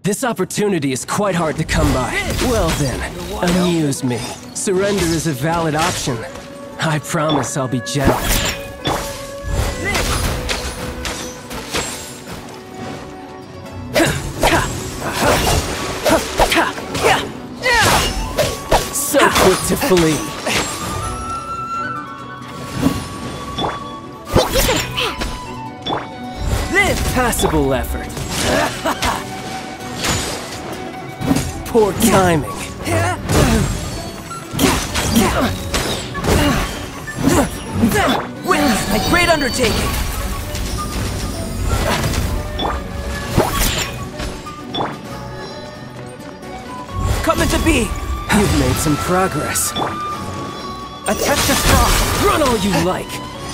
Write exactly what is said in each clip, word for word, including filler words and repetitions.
This opportunity is quite hard to come by. Well then, amuse me. Surrender is a valid option. I promise I'll be gentle. So quick to flee. Passable effort. Poor timing. Witness my great undertaking. Coming to be. You've made some progress. A test of frost. Run all you like.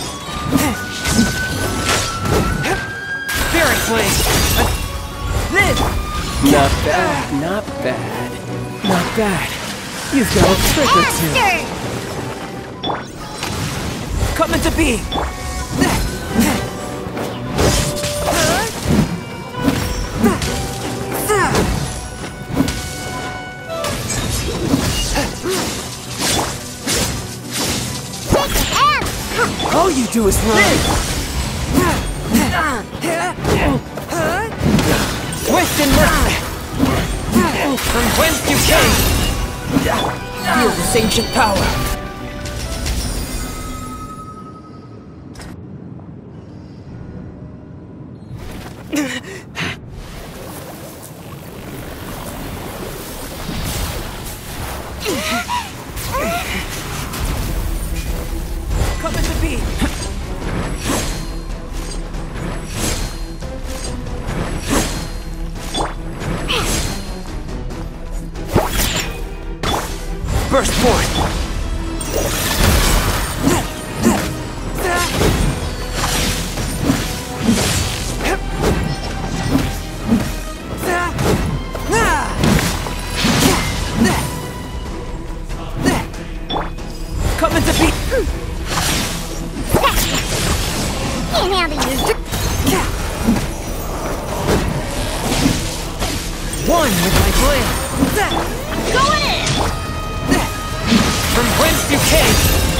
Spirit flame. Live. Not bad, not bad. Not bad. You've got a trick or two. Coming to be. All you do is run. Twist and mercy. From whence you came. Feel this ancient power. Coming to be. Burst forth! Coming to be! Can't handle you! One with my blade! Go in! From whence you came!